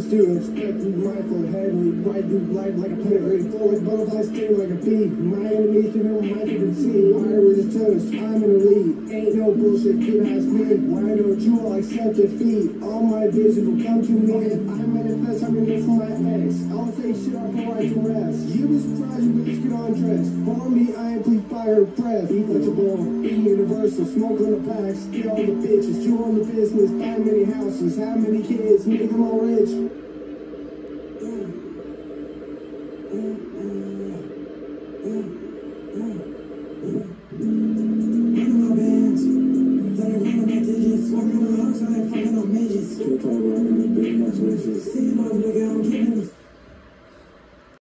students, acting mindful, heavenly, right through life like a pedigree, flow like butterflies, sting like a bee. My enemies can never mind you can see. Fire is a toast, I'm in the lead. Ain't no bullshit, kid ask me. Why don't you all accept defeat? All my visions will come to me. I manifest happiness for my ex. All the fake shit I'll provide to rest. You be surprised you bitch get undressed. For me, I am pleased by her breath. Be flexible, be universal, smoke on the packs, get all the bitches, you on the business, buy many houses, have many kids, make them all rich. Mm.